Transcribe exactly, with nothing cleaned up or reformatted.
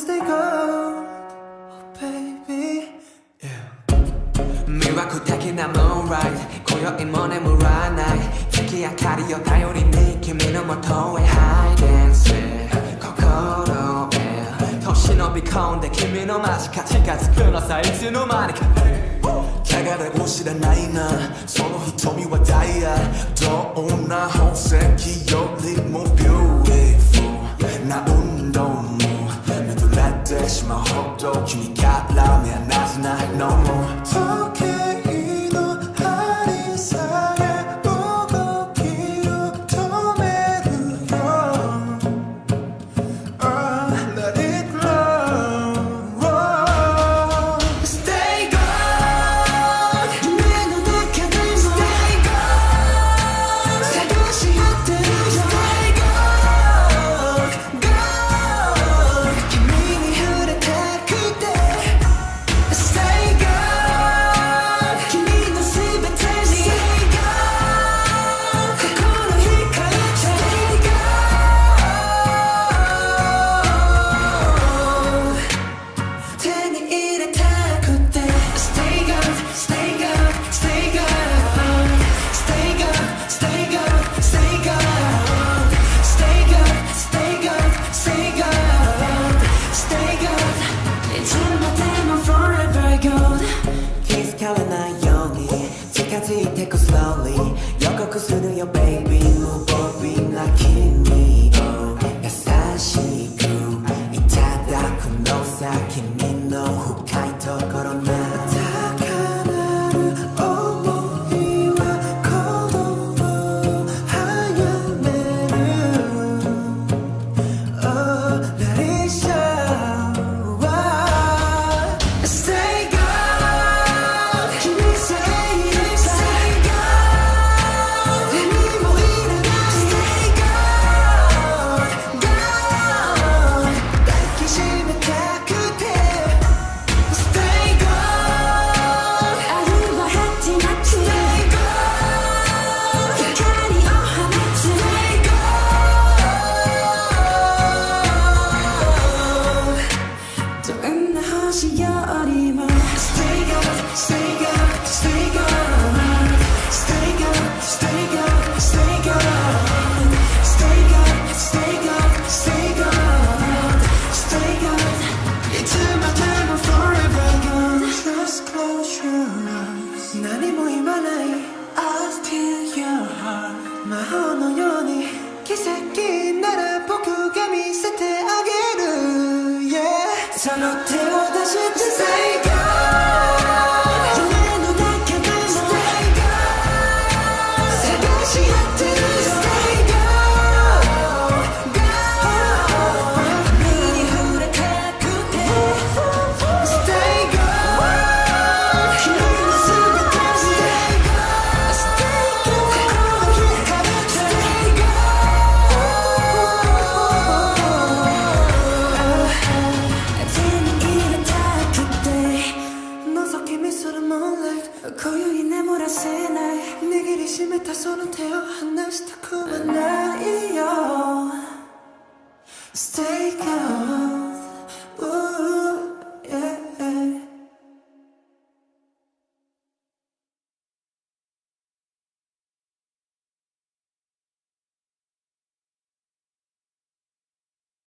stay gold, oh baby. Yeah. 魅惑的な moonlight 今宵も眠らない月明かりを頼りに君のもとへ hide and seek 心へと忍び込んで君の間近近づくのさいつの間にか汚れも知らないなその瞳はダイヤどんな宝石よりも beautiful な運動も巡られてしまうほど君から目離せない no more 時計の針さえ動きを止めるよ Oh, let it flow Stay gold 夢の中でも Stay gold 探し合ってるよ Stay gold gold 君に触れたくて Stay gold 君のすべてに Stay gold 心惹かれて Stay gold 手に入れたくて Stay gold Stay gold Stay gold Stay gold Stay gold Stay gold Stay gold Stay gold Stay gold Stay gold いつまでも forever gold 気づかれないように近づいてく slowly 予告するよ baby 無防備な君を優しくいただくのさ君の深いところな高鳴る想いは鼓動を早める Oh, let it show Stay gold 君さえいれば Stay gold 何もいらない Stay gold gold 抱きしめたくて Stay gold 愛は始まって Stay gold 光を放つ Stay gold どんな星よりも Stay gold Stay gold Stay gold Stay gold Stay gold Stay gold Stay gold Stay gold Stay gold Stay gold いつまでも forever gold Just close your eyes 何も言わない I'll steal your heart 魔法のように奇跡なら僕が見せてあげる Yeah その手を出して Stay gold 夢の中でも Stay gold 探し合ってるよ Stay gold gold 君に触れたくて Stay gold 君のすべて Stay gold Stay gold 心惹かれて Stay gold 手に入れたくて覗き見する moonlight 今宵眠らせない握りしめたその手を離したくはないよ Stay gold